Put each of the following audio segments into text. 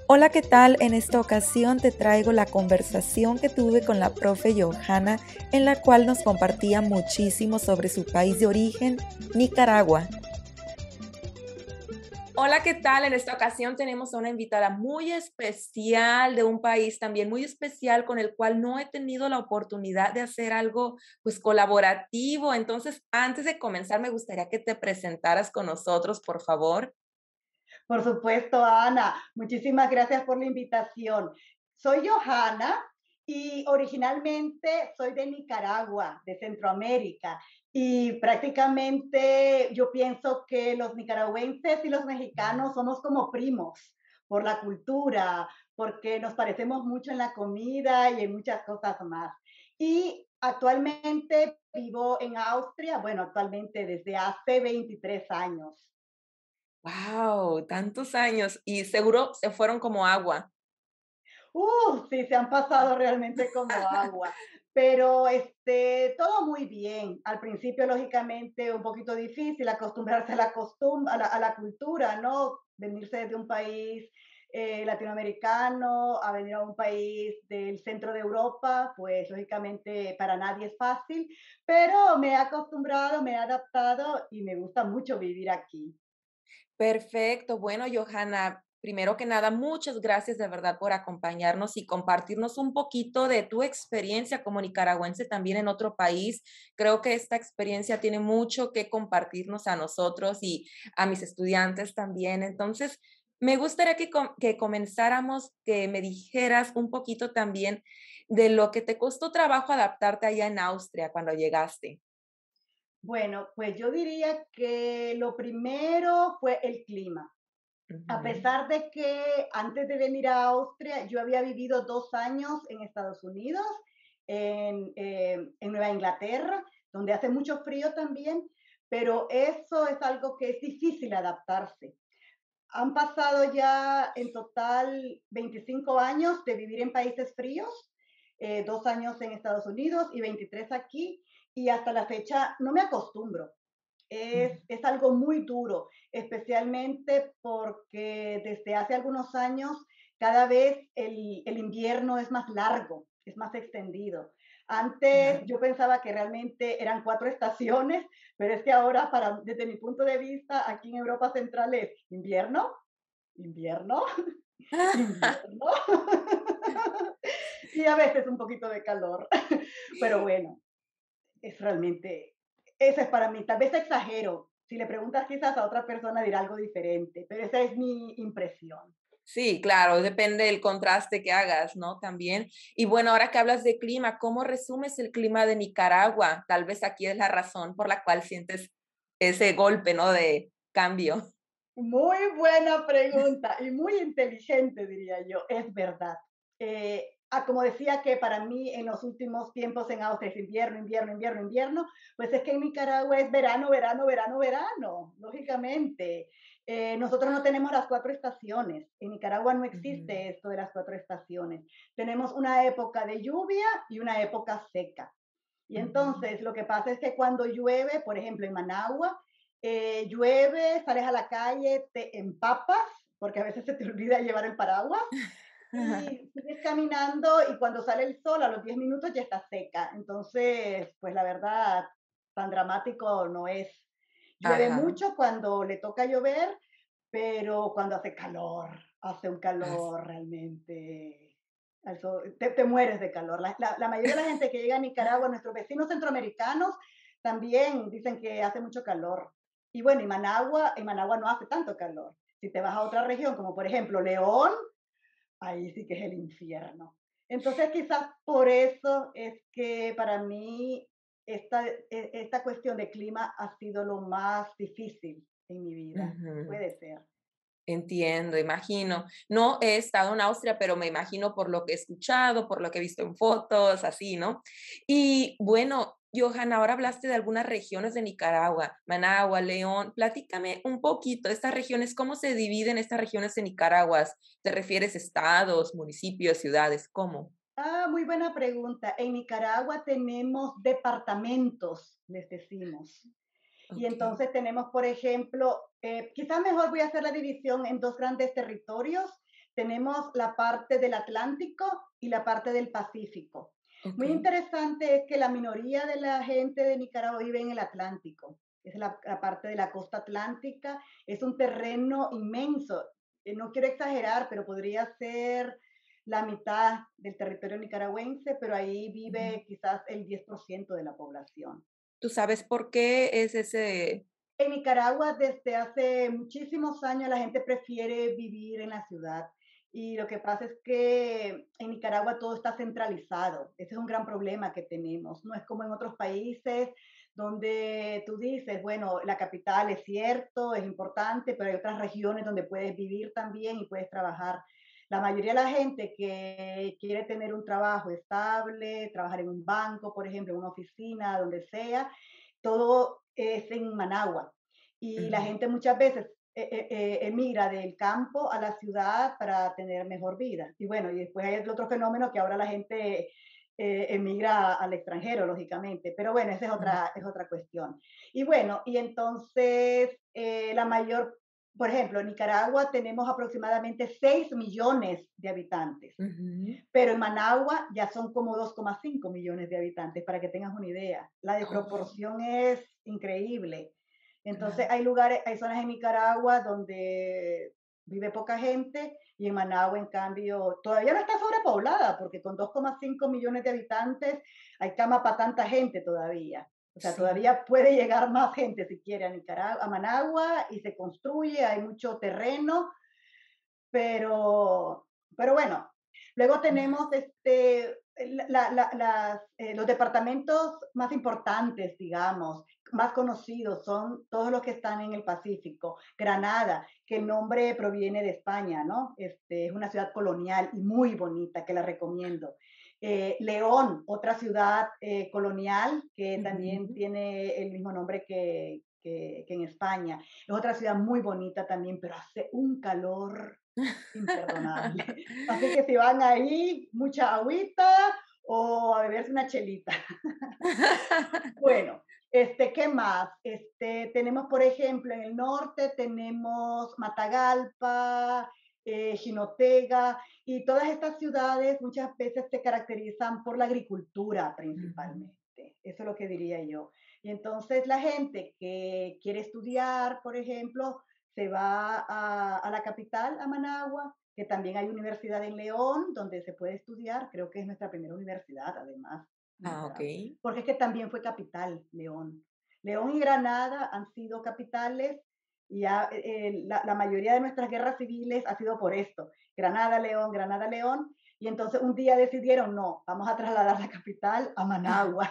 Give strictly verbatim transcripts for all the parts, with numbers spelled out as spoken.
Hola, ¿qué tal? En esta ocasión te traigo la conversación que tuve con la profe Johanna, en la cual nos compartía muchísimo sobre su país de origen, Nicaragua. Hola, ¿qué tal? En esta ocasión tenemos a una invitada muy especial de un país también muy especial con el cual no he tenido la oportunidad de hacer algo pues colaborativo. Entonces, antes de comenzar, me gustaría que te presentaras con nosotros, por favor. Por supuesto, Ana. Muchísimas gracias por la invitación. Soy Johanna y originalmente soy de Nicaragua, de Centroamérica. Y prácticamente yo pienso que los nicaragüenses y los mexicanos somos como primos por la cultura, porque nos parecemos mucho en la comida y en muchas cosas más. Y actualmente vivo en Austria, bueno, actualmente desde hace veintitrés años. Wow, tantos años y seguro se fueron como agua. Uh, sí, se han pasado realmente como agua, pero este, todo muy bien. Al principio, lógicamente, un poquito difícil acostumbrarse a la costumbre, a la, a la cultura, ¿no? Venirse de un país eh, latinoamericano a venir a un país del centro de Europa, pues lógicamente para nadie es fácil, pero me he acostumbrado, me he adaptado y me gusta mucho vivir aquí. Perfecto. Bueno, Johanna, primero que nada, muchas gracias de verdad por acompañarnos y compartirnos un poquito de tu experiencia como nicaragüense también en otro país. Creo que esta experiencia tiene mucho que compartirnos a nosotros y a mis estudiantes también. Entonces, me gustaría que, com- que comenzáramos, que me dijeras un poquito también de lo que te costó trabajo adaptarte allá en Austria cuando llegaste. Bueno, pues yo diría que lo primero fue el clima. A Ujú. pesar de que antes de venir a Austria yo había vivido dos años en Estados Unidos, en, eh, en Nueva Inglaterra, donde hace mucho frío también, pero eso es algo que es difícil adaptarse. Han pasado ya en total veinticinco años de vivir en países fríos, eh, dos años en Estados Unidos y veintitrés aquí, y hasta la fecha no me acostumbro. Es, es algo muy duro, especialmente porque desde hace algunos años cada vez el, el invierno es más largo, es más extendido. Antes Claro. yo pensaba que realmente eran cuatro estaciones, pero es que ahora, para, desde mi punto de vista, aquí en Europa Central es invierno, invierno, invierno y a veces un poquito de calor. Pero bueno, es realmente, esa es para mí, tal vez exagero. Si le preguntas quizás a otra persona dirá algo diferente, pero esa es mi impresión. Sí, claro, depende del contraste que hagas, ¿no? También. Y bueno, ahora que hablas de clima, ¿cómo resumes el clima de Nicaragua? Tal vez aquí es la razón por la cual sientes ese golpe, ¿no? De cambio. Muy buena pregunta y muy inteligente, diría yo. Es verdad. Eh, ah, como decía que para mí en los últimos tiempos en Austria es invierno, invierno, invierno, invierno, pues es que en Nicaragua es verano, verano, verano, verano, lógicamente. Eh, nosotros no tenemos las cuatro estaciones. En Nicaragua no Ujú, existe esto de las cuatro estaciones. Tenemos una época de lluvia y una época seca. Y ujú. entonces lo que pasa es que cuando llueve, por ejemplo en Managua, eh, llueve, sales a la calle, te empapas, porque a veces se te olvida llevar el paraguas, y sigues caminando y cuando sale el sol a los diez minutos ya está seca. Entonces, pues la verdad, tan dramático no es. Llueve Ajá. mucho cuando le toca llover, pero cuando hace calor, hace un as- calor realmente, eso, te, te mueres de calor. La, la, la mayoría de la gente que llega a Nicaragua, nuestros vecinos centroamericanos, también dicen que hace mucho calor. Y bueno, y Managua, en Managua no hace tanto calor. Si te vas a otra región, como por ejemplo León, ahí sí que es el infierno. Entonces, quizás por eso es que para mí esta, e- esta cuestión de clima ha sido lo más difícil en mi vida. Ujú. Puede ser. Entiendo, imagino. No he estado en Austria, pero me imagino por lo que he escuchado, por lo que he visto en fotos, así, ¿no? Y bueno, Johan, ahora hablaste de algunas regiones de Nicaragua, Managua, León. Platícame un poquito, estas regiones, ¿cómo se dividen estas regiones en Nicaragua? ¿Te refieres a estados, municipios, ciudades? ¿Cómo? Ah, muy buena pregunta. En Nicaragua tenemos departamentos, les decimos. Y Ok. entonces tenemos, por ejemplo, eh, quizás mejor voy a hacer la división en dos grandes territorios. tenemos la parte del Atlántico y la parte del Pacífico. Ok. Muy interesante es que la minoría de la gente de Nicaragua vive en el Atlántico. Es la, la parte de la costa atlántica. Es un terreno inmenso. Eh, No quiero exagerar, pero podría ser la mitad del territorio nicaragüense, pero ahí Ujú. vive quizás el diez por ciento de la población. ¿Tú sabes por qué es ese? En Nicaragua, desde hace muchísimos años, la gente prefiere vivir en la ciudad. Y lo que pasa es que en Nicaragua todo está centralizado. Ese es un gran problema que tenemos. No es como en otros países donde tú dices, bueno, la capital es cierto, es importante, pero hay otras regiones donde puedes vivir también y puedes trabajar. La mayoría de la gente que quiere tener un trabajo estable, trabajar en un banco, por ejemplo, en una oficina, donde sea, todo es en Managua. Y la Ujú. gente muchas veces eh, eh, eh, emigra del campo a la ciudad para tener mejor vida. Y bueno, y después hay el otro fenómeno que ahora la gente eh, emigra al extranjero, lógicamente. Pero bueno, esa es Ujú. otra, es otra cuestión. Y bueno, y entonces eh, la mayor, por ejemplo, en Nicaragua tenemos aproximadamente seis millones de habitantes, Ujú. pero en Managua ya son como dos coma cinco millones de habitantes, para que tengas una idea. La Oh, desproporción es increíble. Entonces claro. hay lugares, hay zonas en Nicaragua donde vive poca gente y en Managua, en cambio, todavía no está sobrepoblada, porque con dos coma cinco millones de habitantes hay cama para tanta gente todavía. O sea, Sí. todavía puede llegar más gente si quiere a Nicaragua, a Managua, y se construye, hay mucho terreno, pero, pero bueno, luego tenemos este, la, la, las, eh, los departamentos más importantes, digamos, más conocidos, son todos los que están en el Pacífico. Granada, que el nombre proviene de España, ¿no? Este, es una ciudad colonial y muy bonita, que la recomiendo. Eh, León, otra ciudad eh, colonial que también Ujú. tiene el mismo nombre que, que, que en España. Es otra ciudad muy bonita también, pero hace un calor imperdonable. Así que si van ahí, mucha agüita o a beberse una chelita. Bueno, este, ¿qué más? Este, tenemos, por ejemplo, en el norte tenemos Matagalpa, eh, Jinotega, y todas estas ciudades muchas veces se caracterizan por la agricultura Ujú. principalmente. Eso es lo que diría yo. Y entonces la gente que quiere estudiar, por ejemplo, se va a, a la capital, a Managua, que también hay universidad en León, donde se puede estudiar. Creo que es nuestra primera universidad, además, en Ah, Nicaragua, okey. porque es que también fue capital León. León y Granada han sido capitales y ha, eh, la, la, mayoría de nuestras guerras civiles ha sido por esto. Granada, León, Granada, León. Y entonces un día decidieron, no, vamos a trasladar la capital a Managua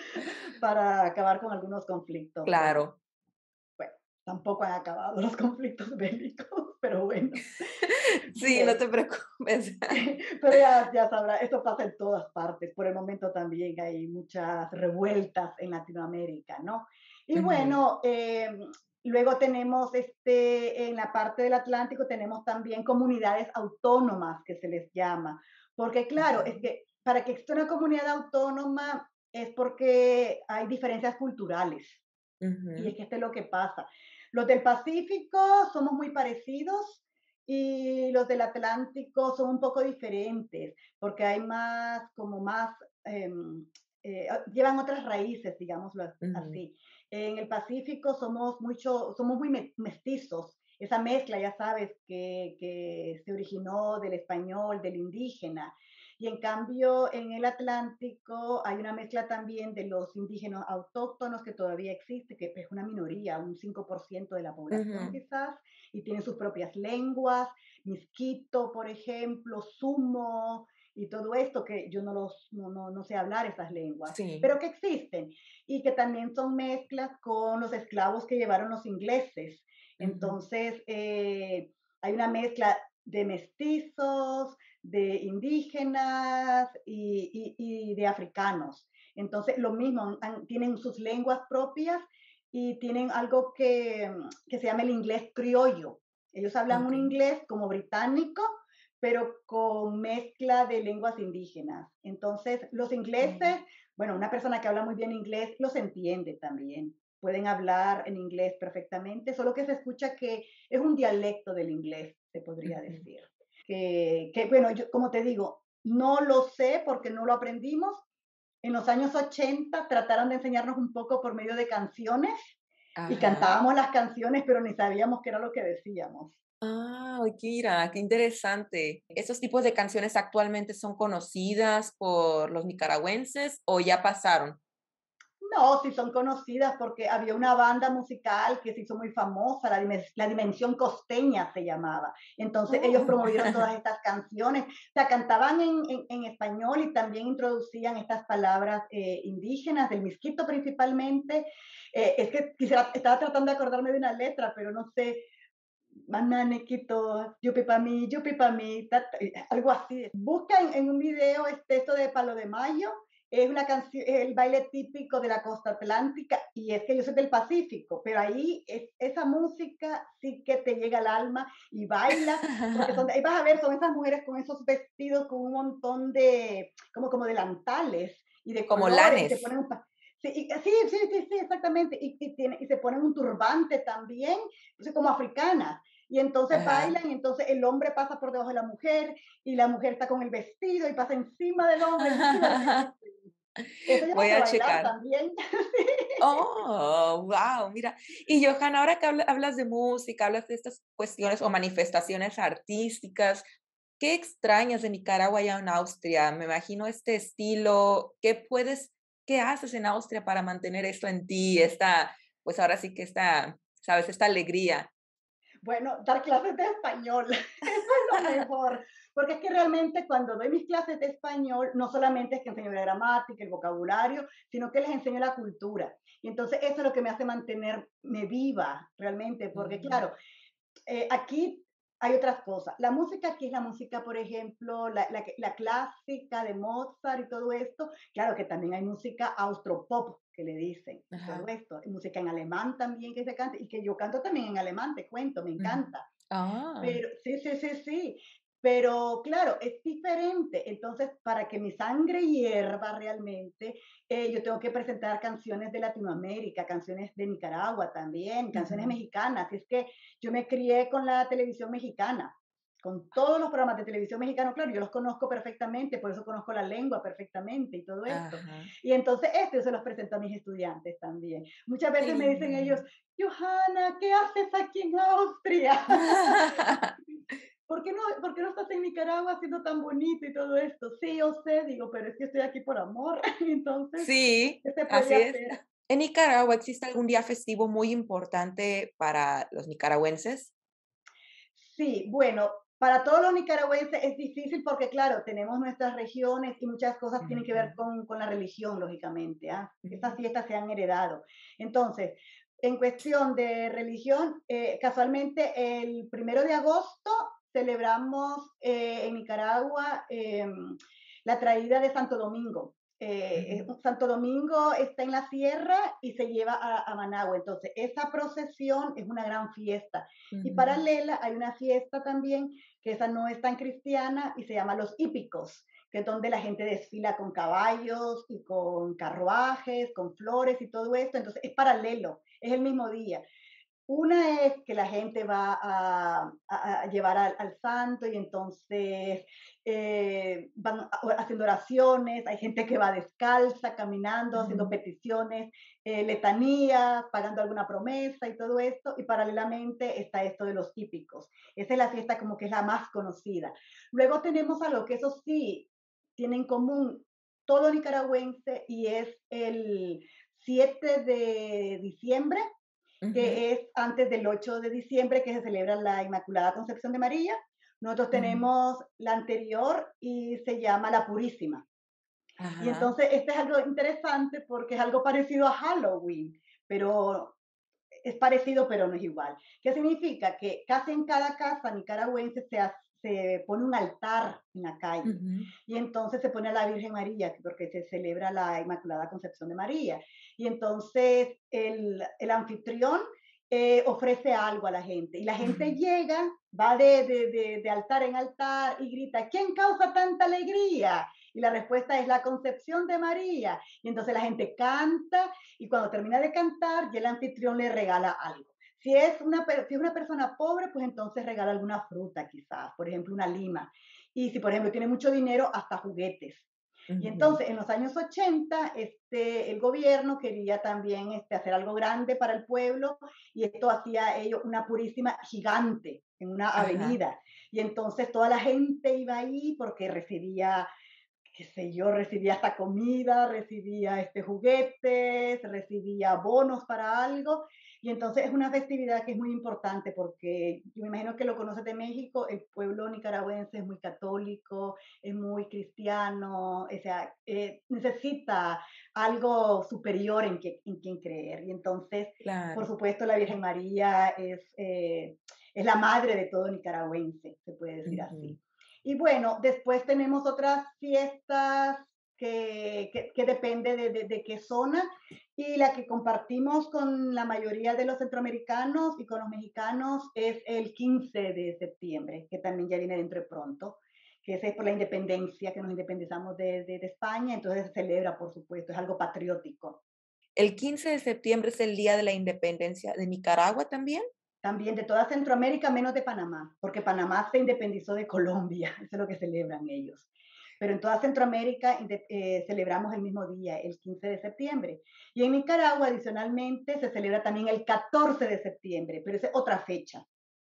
para acabar con algunos conflictos. Bueno, Claro. bueno, tampoco han acabado los conflictos bélicos, pero bueno. Sí, no Bien, te preocupes. pero ya, ya sabrá, esto pasa en todas partes. Por el momento también hay muchas revueltas en Latinoamérica, ¿no? Y Ujú. bueno, eh, luego tenemos este, en la parte del Atlántico tenemos también comunidades autónomas que se les llama. Porque claro, es Ujú. que para que exista una comunidad autónoma es porque hay diferencias culturales. Y es Ujú. que esto es lo que pasa. Los del Pacífico somos muy parecidos y los del Atlántico son un poco diferentes, porque hay más, como más, eh, eh, llevan otras raíces, digámoslo Ujú. así. En el Pacífico somos, mucho, somos muy mestizos. Esa mezcla, ya sabes, que, que se originó del español, del indígena. Y en cambio, en el Atlántico hay una mezcla también de los indígenas autóctonos que todavía existe, que es una minoría, un cinco por ciento de la población Ujú. quizás, y tienen sus propias lenguas, misquito, por ejemplo, sumo, y todo esto que yo no, los, no, no, no sé hablar esas lenguas, Sí. pero que existen y que también son mezclas con los esclavos que llevaron los ingleses. Ujú. Entonces, eh, hay una mezcla de mestizos, de indígenas y, y, y de africanos. Entonces, lo mismo, han, tienen sus lenguas propias y tienen algo que, que se llama el inglés criollo. Ellos hablan un Okey. inglés como británico, pero con mezcla de lenguas indígenas. Entonces, los ingleses, Oh. bueno, una persona que habla muy bien inglés los entiende también. Pueden hablar en inglés perfectamente, solo que se escucha que es un dialecto del inglés, se podría Ujú. decir. que, que, bueno, yo como te digo, no lo sé porque no lo aprendimos. En los años ochenta trataron de enseñarnos un poco por medio de canciones y Ajá. cantábamos las canciones, pero ni sabíamos qué era lo que decíamos. Ah, oye, mira, qué interesante. ¿Esos tipos de canciones actualmente son conocidas por los nicaragüenses o ya pasaron? No, sí son conocidas porque había una banda musical que se hizo muy famosa, la, Dimen- la Dimensión Costeña se llamaba. Entonces ellos Oh. promovieron todas estas canciones, o sea, cantaban en, en- en español y también introducían estas palabras eh, indígenas, del misquito principalmente. Eh, es que quisiera, estaba tratando de acordarme de una letra, pero no sé, Mananequito, yupi pa' mí, yupi pa' mí, ta, ta, eh, algo así. Busca en, en un video este, esto de Palo de Mayo, es una canción, es el baile típico de la costa atlántica, y es que yo soy del Pacífico, pero ahí es, esa música sí que te llega al alma y bailas, porque son, ahí vas a ver, son esas mujeres con esos vestidos con un montón de, como, como delantales y de Como colores, y se lanes. ponen un, pa- sí, y- sí, sí, sí, sí, exactamente, y, y, tiene, y se ponen un turbante también, entonces como africanas. Y entonces Ajá. bailan, y entonces el hombre pasa por debajo de la mujer, y la mujer está con el vestido y pasa encima del hombre. Es divertidísimo. Eso yo lo Voy sé a bailar checar. también. Oh, wow, mira. Y Johanna, ahora que habla- hablas de música, hablas de estas cuestiones o manifestaciones artísticas, ¿qué extrañas de Nicaragua allá en Austria? Me imagino este estilo. ¿Qué puedes, qué haces en Austria para mantener esto en ti? Esta, pues ahora sí que esta, sabes, esta alegría. Bueno, dar clases de español, eso es lo mejor, porque es que realmente cuando doy mis clases de español, no solamente es que enseño la gramática, el vocabulario, sino que les enseño la cultura. Y entonces eso es lo que me hace mantenerme viva realmente, porque Mm, claro, eh, aquí hay otras cosas. La música aquí es la música, por ejemplo, la, la, la clásica de Mozart y todo esto. Claro que también hay música austropop, que le dicen, y todo ajá. esto. Hay música en alemán también que se canta, y que yo canto también en alemán, te cuento, me Ujú. encanta. Ah. Pero sí, sí, sí, sí. Pero claro, es diferente. Entonces, para que mi sangre hierva realmente, eh, yo tengo que presentar canciones de Latinoamérica, canciones de Nicaragua también, canciones Ujú. mexicanas. Es que yo me crié con la televisión mexicana, con todos los programas de televisión mexicana, claro, yo los conozco perfectamente, por eso conozco la lengua perfectamente y todo esto. Ajá. Y entonces esto yo se los presento a mis estudiantes también. Muchas Qué veces me dicen ellos, lindo. Johanna, ¿qué haces aquí en Austria? ¿Por qué, no, ¿Por qué no estás en Nicaragua siendo tan bonito y todo esto? Sí, yo sé, digo, pero es que estoy aquí por amor. Entonces, Sí, ¿qué se puede así es. hacer? ¿En Nicaragua existe algún día festivo muy importante para los nicaragüenses? Sí, bueno, para todos los nicaragüenses es difícil porque, claro, tenemos nuestras regiones y muchas cosas tienen que ver Ujú, con, con la religión, lógicamente. ¿Ah? Estas ujú, fiestas se han heredado. Entonces, en cuestión de religión, eh, casualmente el primero de agosto celebramos eh, en Nicaragua eh, la traída de Santo Domingo. Eh, ujú, Santo Domingo está en la sierra y se lleva a, a Managua. Entonces, esa procesión es una gran fiesta. Y ujú. paralela hay una fiesta también, que esa no es tan cristiana y se llama los hípicos, que es donde la gente desfila con caballos y con carruajes, con flores y todo esto. Entonces, es paralelo, es el mismo día. Una es que la gente va a, a- a llevar al, al santo y entonces eh, van a- haciendo oraciones, hay gente que va descalza, caminando, haciendo Ujú. peticiones, eh, letanías, pagando alguna promesa y todo esto, y paralelamente está esto de los hípicos. Esa es la fiesta como que es la más conocida. Luego tenemos algo que eso sí tiene en común todo nicaragüense y es el siete de diciembre, Ujú, que es antes del ocho de diciembre, que se celebra la Inmaculada Concepción de María. Nosotros ujú. tenemos la anterior y se llama la Purísima. Y Ajá. entonces este es algo interesante porque es algo parecido a Halloween, pero es parecido, pero no es igual. ¿Qué significa? Que casi en cada casa nicaragüense se, hace, se pone un altar en la calle Ujú, y entonces se pone a la Virgen María porque se celebra la Inmaculada Concepción de María. Y entonces el, el anfitrión eh, ofrece algo a la gente y la gente ujú. llega, va de, de, de, de altar en altar y grita, ¿quién causa tanta alegría? Y la respuesta es la Concepción de María. Y entonces la gente canta y cuando termina de cantar, ya el anfitrión le regala algo. Si es una, per- si es una persona pobre, pues entonces regala alguna fruta quizás, por ejemplo, una lima. Y si, por ejemplo, tiene mucho dinero, hasta juguetes. Y Ujú. entonces, en los años ochenta, este, el gobierno quería también este, hacer algo grande para el pueblo y esto hacía ellos una purísima gigante en una Ajá. avenida. Y entonces toda la gente iba ahí porque recibía, qué sé yo, recibía hasta comida, recibía este, juguetes, recibía bonos para algo. Y entonces es una festividad que es muy importante porque yo me imagino que lo conoces de México, el pueblo nicaragüense es muy católico, es muy cristiano, o sea, eh, necesita algo superior en, que, en quien creer. Y entonces, por Claro. supuesto, la Virgen María es, eh, es la madre de todo nicaragüense, se puede decir Ujú. así. Y bueno, después tenemos otras fiestas que, que, que depende de, de, de, qué zona y la que compartimos con la mayoría de los centroamericanos y con los mexicanos es el quince de septiembre, que también ya viene dentro de pronto, que ese es por la independencia, que nos independizamos de, de, de España, entonces se celebra, por supuesto, es algo patriótico. ¿El quince de septiembre es el día de la independencia de Nicaragua también? También de toda Centroamérica, menos de Panamá, porque Panamá se independizó de Colombia, eso es lo que celebran ellos. Pero en toda Centroamérica eh, celebramos el mismo día, el quince de septiembre. Y en Nicaragua, adicionalmente, se celebra también el catorce de septiembre, pero esa es otra fecha.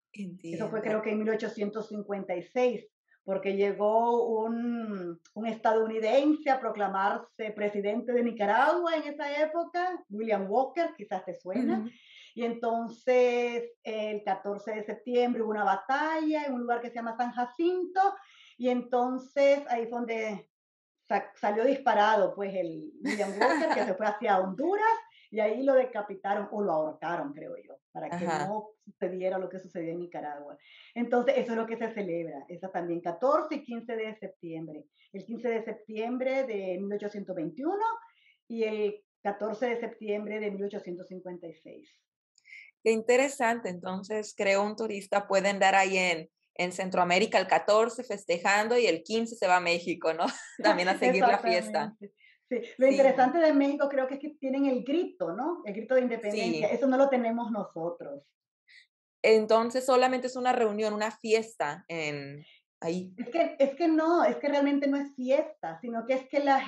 Eso fue Entiendo. creo que en mil ochocientos cincuenta y seis, porque llegó un, un estadounidense a proclamarse presidente de Nicaragua en esa época, William Walker, quizás te suena, Ujú. y entonces el catorce de septiembre hubo una batalla en un lugar que se llama San Jacinto, y entonces ahí fue donde sa- salió disparado pues el William Walker, que se fue hacia Honduras, y ahí lo decapitaron o lo ahorcaron, creo yo, para que Ajá. no sucediera lo que sucedió en Nicaragua. Entonces, eso es lo que se celebra, esa también catorce y quince de septiembre. El quince de septiembre de mil ochocientos veintiuno y el catorce de septiembre de mil ochocientos cincuenta y seis. Qué interesante. Entonces, creo un turista puede andar ahí en, en Centroamérica el catorce festejando y el quince se va a México, ¿no? También a seguir la fiesta. Exactamente. Sí, lo Sí, interesante de México creo que es que tienen el grito, ¿no? El grito de independencia. sí. Eso no lo tenemos nosotros. Entonces, solamente es una reunión, una fiesta en ahí. Es que, es que no, es que realmente no es fiesta, sino que es que la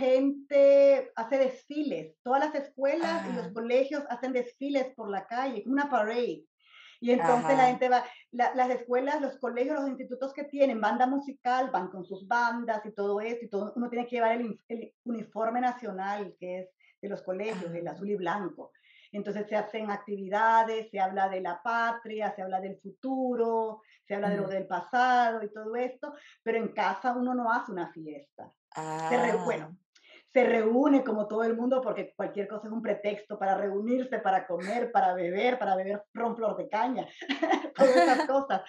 gente hace desfiles. Todas las escuelas y los Ah, colegios hacen desfiles por la calle, como una parade. Y entonces la ajá. gente va, la- las escuelas, los colegios, los institutos que tienen banda musical, van con sus bandas y todo eso, y todo, uno tiene que llevar el, in- el uniforme nacional, que es de los colegios, el Ah, azul y blanco. Entonces se hacen actividades, se habla de la patria, se habla del futuro, se habla de lo ujú. del pasado y todo esto, pero en casa uno no hace una fiesta. Se re, Ah, bueno, se reúne como todo el mundo porque cualquier cosa es un pretexto para reunirse, para comer, para beber, para beber ron flor de caña, todas esas cosas.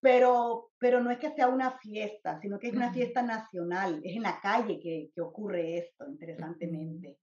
Pero, pero no es que sea una fiesta, sino que es una ujú, fiesta nacional. Es en la calle que, que ocurre esto, ujú. interesantemente.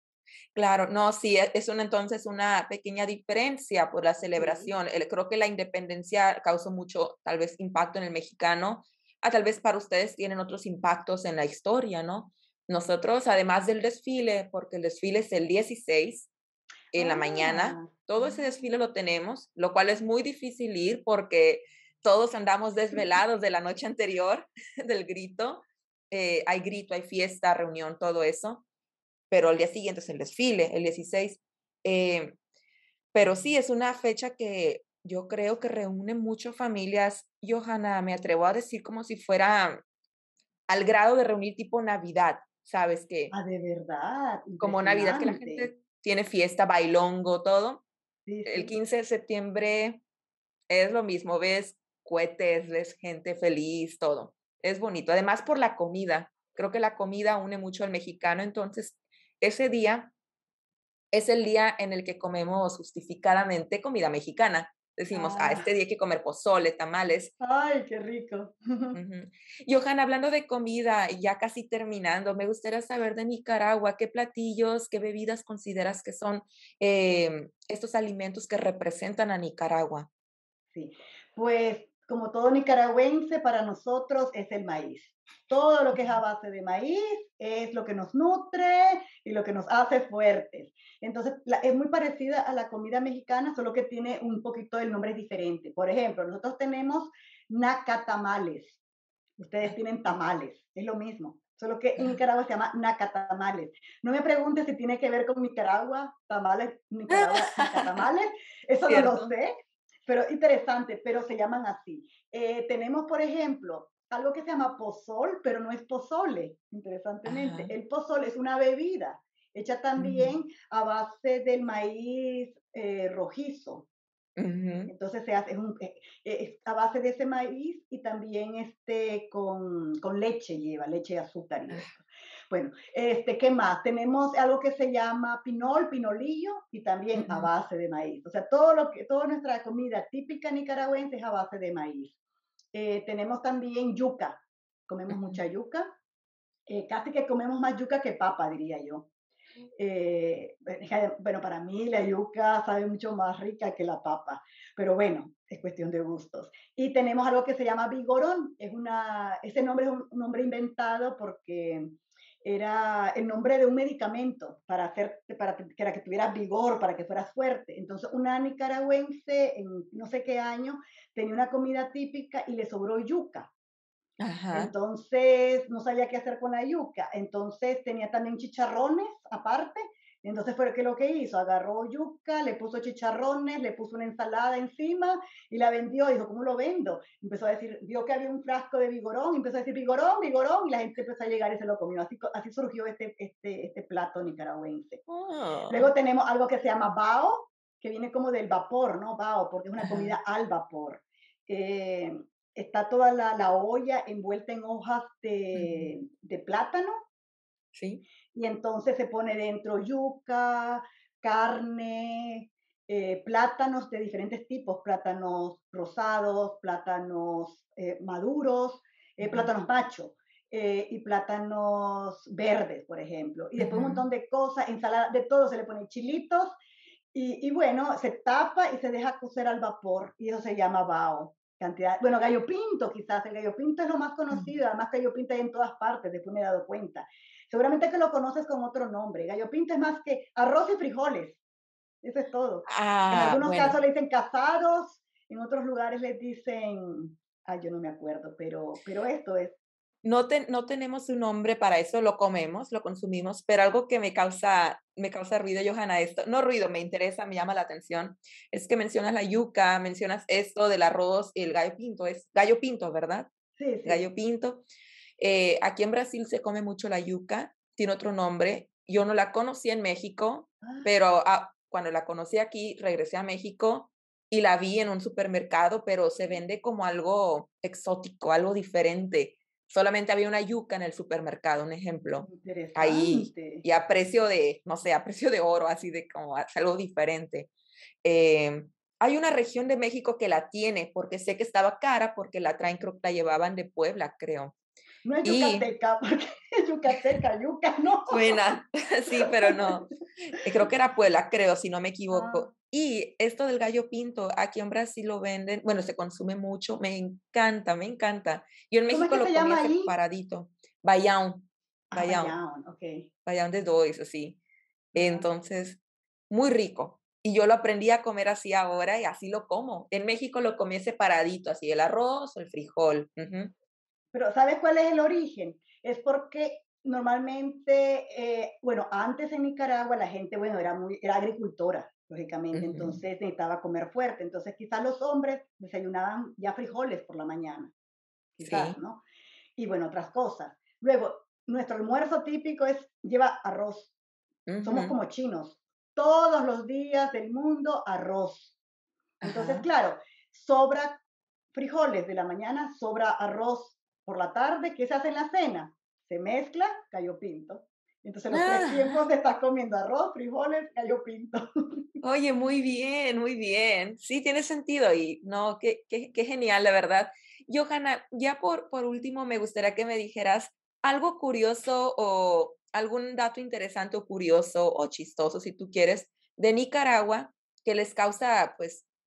Claro, no, sí, e- es una entonces una pequeña diferencia por la Sí, celebración. El- creo que la independencia causó mucho, tal vez, impacto en el mexicano. Ah, tal vez para ustedes tienen otros impactos en la historia, ¿no? Nosotros, además del desfile, porque el desfile es el dieciséis en la mañana, ah, todo ese ah. desfile lo tenemos, lo cual es muy difícil ir porque todos andamos desvelados de la noche anterior del grito. Eh, hay grito, hay fiesta, reunión, todo eso, pero el día siguiente es el desfile, el dieciséis. Eh, pero sí, es una fecha que yo creo que reúne muchas familias. Johanna, me atrevo a decir como si fuera al grado de reunir tipo Navidad, ¿sabes? Que Ah, de verdad, como Navidad que la impresionante. gente tiene fiesta, bailongo, todo. Sí, El sí. quince de septiembre es lo mismo, ves cohetes, ves gente feliz, todo. Es bonito. Además por la comida. Creo que la comida une mucho al mexicano, entonces ese día es el día en el que comemos justificadamente comida mexicana. Decimos, ah, Ah, este día hay que comer pozole, tamales. ay, qué rico. Ujú. Johan, hablando de comida, y ya casi terminando, me gustaría saber de Nicaragua, ¿qué platillos, qué bebidas consideras que son em, estos alimentos que representan a Nicaragua? Sí, pues como todo nicaragüense, para nosotros es el maíz. Todo lo que es a base de maíz es lo que nos nutre y lo que nos hace fuertes. Entonces, la- es muy parecida a la comida mexicana, solo que tiene un poquito el nombre diferente. Por ejemplo, nosotros tenemos nacatamales. Ustedes tienen tamales, es lo mismo. Solo que en Nicaragua se llama nacatamales. No me preguntes si tiene que ver con Nicaragua, tamales, Nicaragua, nacatamales. Eso no lo ¿Cierto? sé, pero interesante, pero se llaman así. Eh, tenemos, por ejemplo, algo que se llama pozol, pero no es pozole, interesantemente. Ajá. El pozol es una bebida hecha Ujú, también a base del maíz eh, rojizo. ujú, Entonces se hace, es, un- eh, eh, es a base de ese maíz y también este con, con leche lleva, leche y azúcar y ah, esto. Bueno, este, ¿qué más? Tenemos algo que se llama pinol, pinolillo y también a ujú, base de maíz. O sea, todo lo que, toda nuestra comida típica nicaragüense es a base de maíz. Eh, tenemos también yuca, comemos ujú. mucha yuca, eh, casi que comemos más yuca que papa, diría yo. Eh, bueno, para mí la yuca sabe mucho más rica que la papa, pero bueno, es cuestión de gustos. Y tenemos algo que se llama vigorón. Es una, ese nombre es un nombre inventado porque era el nombre de un medicamento para hacer, para que, para que tuvieras vigor, para que fueras fuerte. Entonces, una nicaragüense en no sé qué año tenía una comida típica y le sobró yuca. Ajá. Entonces, no sabía qué hacer con la yuca. Entonces, tenía también chicharrones aparte. Entonces, fue que lo que hizo, agarró yuca, le puso chicharrones, le puso una ensalada encima y la vendió. Dijo, ¿cómo lo vendo? Empezó a decir, vio que había un frasco de vigorón, empezó a decir vigorón, vigorón, y la gente empezó a llegar y se lo comió. Así, así surgió este, este, este plato nicaragüense. Luego Oh, tenemos algo que se llama bao, que viene como del vapor, ¿no? Bao, porque es una ajá. comida al vapor. Eh, Está toda la, la olla envuelta en hojas Ujú. de, de plátano Sí. y entonces se pone dentro yuca, carne, eh, plátanos de diferentes tipos, plátanos rosados, plátanos eh, maduros, eh, Ujú, plátanos macho eh, y plátanos verdes, por ejemplo. Y después un ujú. montón de cosas, ensalada, de todo, se le pone chilitos y, y bueno, se tapa y se deja cocer al vapor y eso se llama bao. Cantidad, bueno, gallo pinto quizás, el gallo pinto es lo más Mm. conocido, además gallo pinto hay en todas partes, después me he dado cuenta. Seguramente que lo conoces con otro nombre. Gallo pinto es más que arroz y frijoles, eso es todo. En Ah, algunos bueno. casos le dicen casados, en otros lugares les dicen, ay, yo no me acuerdo, pero, pero esto es. No, te- no tenemos un nombre para eso, lo comemos, lo consumimos, pero algo que me causa, me causa ruido, Johanna, esto, no ruido, me interesa, me llama la atención, es que mencionas la yuca, mencionas esto del arroz, el gallo pinto, es gallo pinto, ¿verdad? Sí, Gallo sí. pinto. Eh, aquí en Brasil se come mucho la yuca, tiene otro nombre. Yo no la conocí en México, Ah, pero ah, cuando la conocí aquí, regresé a México y la vi en un supermercado, pero se vende como algo exótico, algo diferente. Solamente había una yuca en el supermercado, un ejemplo, ahí, interesante. y a precio de, no sé, a precio de oro, así de como es algo diferente. Eh, Hay una región de México que la tiene, porque sé que estaba cara, porque la traen, creo que la llevaban de Puebla, creo. No es Y yucateca, porque es yucateca, yuca, no. suena, sí, pero no. Eh, Creo que era Puebla, creo, si no me Ah, equivoco. Y esto del gallo pinto, aquí en Brasil lo venden, bueno, se consume mucho, me encanta, me encanta. Yo en ¿cómo es México que se lo comía llama ahí? separadito, baião, Ah, baião, Bayamón, ok. baião de dois, así. Ajá. Entonces, muy rico. Y yo lo aprendí a comer así ahora y así lo como. En México lo comí separadito, así el arroz o el frijol. Ujú, Pero ¿sabes cuál es el origen? Es porque normalmente, eh, bueno, antes en Nicaragua la gente, bueno, era muy, era agricultora, lógicamente, ujú. entonces necesitaba comer fuerte. Entonces quizás los hombres desayunaban ya frijoles por la mañana, quizás, Sí. ¿no? Y bueno, otras cosas. Luego, nuestro almuerzo típico es, lleva arroz. Somos Ujú. como chinos. Todos los días del mundo arroz. Entonces, Ajá. claro, sobra frijoles de la mañana, sobra arroz por la tarde. ¿Qué se hace en la cena? Se mezcla gallo pinto. Entonces, los tres Ah, tiempos te estás comiendo arroz, frijoles, gallo pinto. oye, muy bien, muy bien. Sí, tiene sentido y no, qué, qué, qué genial, la verdad. Johanna, ya por, por último, me gustaría que me dijeras algo curioso o algún dato interesante o curioso o chistoso, si tú quieres, de Nicaragua que les causa, pues,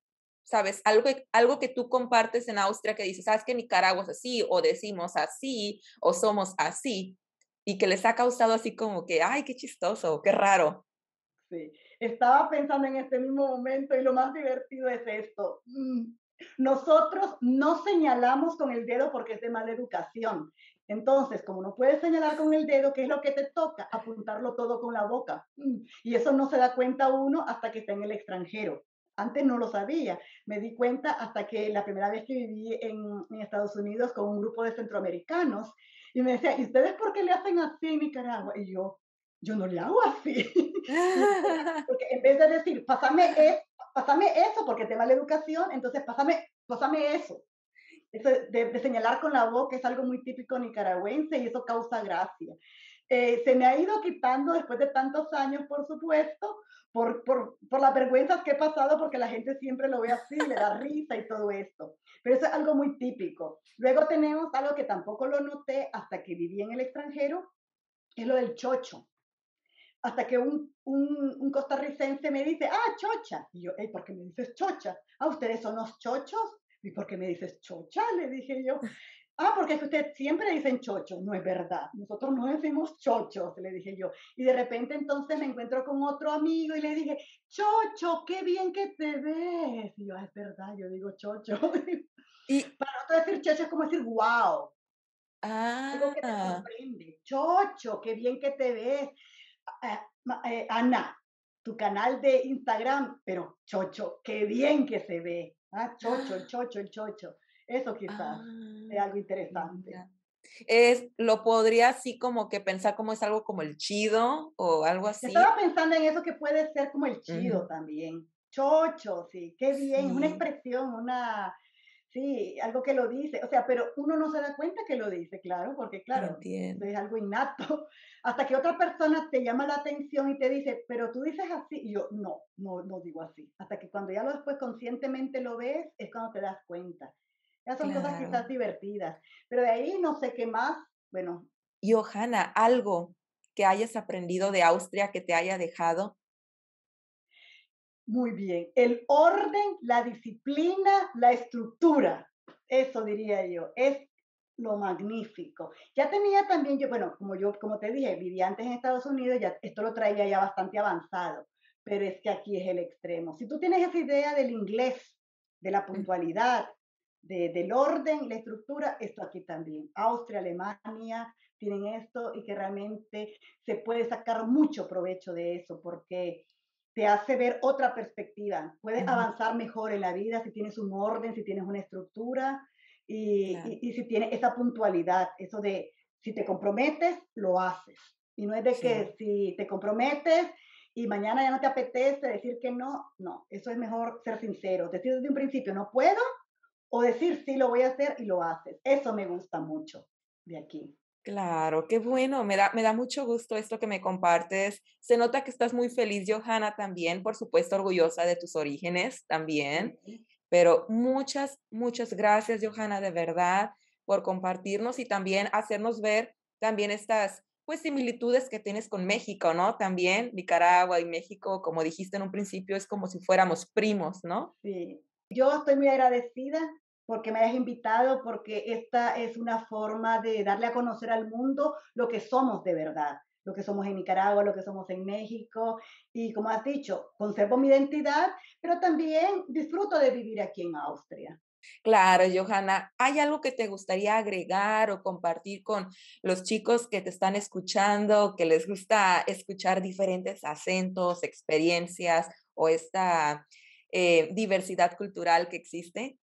¿sabes? Algo, algo que tú compartes en Austria que dices, sabes que Nicaragua es así, o decimos así, o somos así, y que les ha causado así como que, ay, qué chistoso, qué raro. Sí, estaba pensando en este mismo momento y lo más divertido es esto. Mm, Nosotros no señalamos con el dedo porque es de mala educación. Entonces, como no puedes señalar con el dedo, ¿qué es lo que te toca? Apuntarlo todo con la boca. Mm, Y eso no se da cuenta uno hasta que está en el extranjero. Antes no lo sabía. Me di cuenta hasta que la primera vez que viví en, en Estados Unidos con un grupo de centroamericanos y me decía, ¿y ustedes por qué le hacen así en Nicaragua? Y yo, yo no le hago así. Porque en vez de decir, pásame, es, pásame eso, porque te va la educación, entonces pásame, pásame eso. Eso de, de, señalar con la boca es algo muy típico nicaragüense y eso causa gracia. Eh, se me ha ido quitando después de tantos años, por supuesto, por, por, por las vergüenzas que he pasado, porque la gente siempre lo ve así, le da risa y todo esto. Pero eso es algo muy típico. Luego tenemos algo que tampoco lo noté hasta que viví en el extranjero, es lo del chocho. Hasta que un, un, un costarricense me dice, ah, chocha. Y yo, hey, ¿por qué me dices chocha? Ah, ¿ustedes son los chochos? ¿Y por qué me dices chocha? Le dije yo. Ah, porque es que ustedes siempre dicen chocho. No es verdad. Nosotros no decimos chochos, le dije yo. Y de repente entonces me encuentro con otro amigo y le dije, chocho, qué bien que te ves. Y yo, ah, es verdad, yo digo chocho. Y, Para nosotros decir chocho es como decir wow. Algo que te ah, sorprende. Chocho, qué bien que te ves. Eh, eh, Ana, tu canal de Instagram, pero chocho, qué bien que se ve. Ah, chocho, el chocho, el chocho. Eso quizás es ah, algo interesante. mira. Es, lo podría así como que pensar como es algo como el chido o algo así. Estaba pensando en eso que puede ser como el chido Ujú. también. Chocho, sí, qué bien, es una Sí, expresión, una, sí, algo que lo dice. O sea, pero uno no se da cuenta que lo dice, claro, porque claro, eso entiendo. es algo innato. Hasta que otra persona te llama la atención y te dice, pero tú dices así. Y yo, no, no, no digo así. Hasta que cuando ya lo después conscientemente lo ves, es cuando te das cuenta. Ya son cosas quizás Claro. divertidas. Pero de ahí no sé qué más. Bueno, Johanna, algo que hayas aprendido de Austria que te haya dejado. muy bien. El orden, la disciplina, la estructura. Eso diría yo. Es lo magnífico. Ya tenía también yo, bueno, como yo, como te dije, vivía antes en Estados Unidos, ya esto lo traía ya bastante avanzado, pero es que aquí es el extremo. Si tú tienes esa idea del inglés, de la Mm, puntualidad, de, del orden, la estructura, esto aquí también. Austria, Alemania tienen esto y que realmente se puede sacar mucho provecho de eso porque te hace ver otra perspectiva. Puedes ujú, avanzar mejor en la vida si tienes un orden, si tienes una estructura y, claro, y, y si tienes esa puntualidad, eso de si te comprometes, lo haces. Y no es de sí, que si te comprometes y mañana ya no te apetece decir que no, no, eso es mejor ser sincero, decir desde un principio no puedo o decir sí lo voy a hacer y lo haces. Eso me gusta mucho de aquí. claro, qué bueno, me da, me da mucho gusto esto que me compartes. Se nota que estás muy feliz, Johanna, también, por supuesto, orgullosa de tus orígenes también, Sí. pero muchas, muchas gracias, Johanna, de verdad, por compartirnos y también hacernos ver también estas, pues, similitudes que tienes con México, ¿no? También Nicaragua y México, como dijiste en un principio, es como si fuéramos primos, ¿no? Sí, yo estoy muy agradecida porque me hayas invitado, porque esta es una forma de darle a conocer al mundo lo que somos de verdad, lo que somos en Nicaragua, lo que somos en México. Y como has dicho, conservo mi identidad, pero también disfruto de vivir aquí en Austria. Claro, Johanna, ¿hay algo que te gustaría agregar o compartir con los chicos que te están escuchando, que les gusta escuchar diferentes acentos, experiencias o esta eh, diversidad cultural que existe?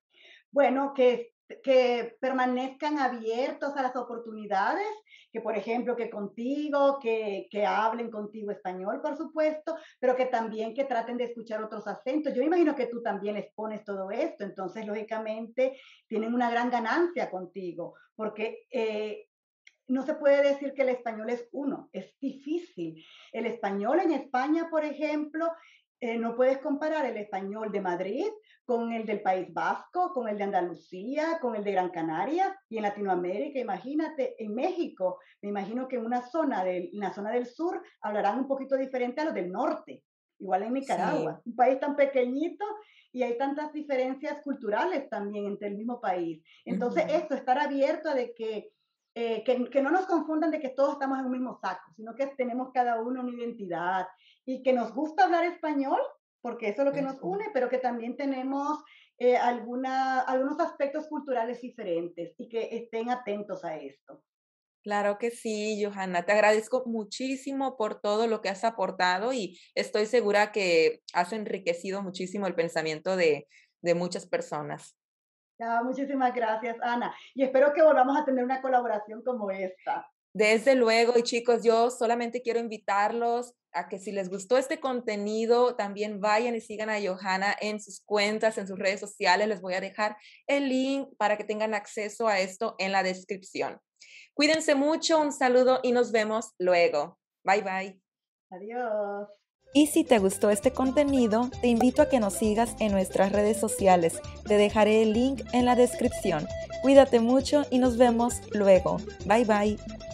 Bueno, que, que permanezcan abiertos a las oportunidades, que por ejemplo, que contigo, que, que hablen contigo español, por supuesto, pero que también que traten de escuchar otros acentos. Yo imagino que tú también expones todo esto, entonces lógicamente tienen una gran ganancia contigo, porque eh, no se puede decir que el español es uno, es difícil. El español en España, por ejemplo, eh, no puedes comparar el español de Madrid con el del País Vasco, con el de Andalucía, con el de Gran Canaria y en Latinoamérica, imagínate, en México, me imagino que en una zona del, en la zona del sur hablarán un poquito diferente a los del norte, igual en Sí, Nicaragua, un país tan pequeñito y hay tantas diferencias culturales también entre el mismo país. Entonces, Ujú. esto, estar abierto a de que, eh, que, que no nos confundan de que todos estamos en un mismo saco, sino que tenemos cada uno una identidad y que nos gusta hablar español, porque eso es lo que nos Ujú. une, pero que también tenemos eh, alguna, algunos aspectos culturales diferentes y que estén atentos a esto. Claro que sí, Johanna. Te agradezco muchísimo por todo lo que has aportado y estoy segura que has enriquecido muchísimo el pensamiento de, de muchas personas. Ya, muchísimas gracias, Ana. Y espero que volvamos a tener una colaboración como esta. Desde luego, y chicos, yo solamente quiero invitarlos a que si les gustó este contenido, también vayan y sigan a Johanna en sus cuentas, en sus redes sociales. Les voy a dejar el link para que tengan acceso a esto en la descripción. Cuídense mucho, un saludo y nos vemos luego. Bye bye. Adiós. Y si te gustó este contenido, te invito a que nos sigas en nuestras redes sociales. Te dejaré el link en la descripción. Cuídate mucho y nos vemos luego. Bye bye.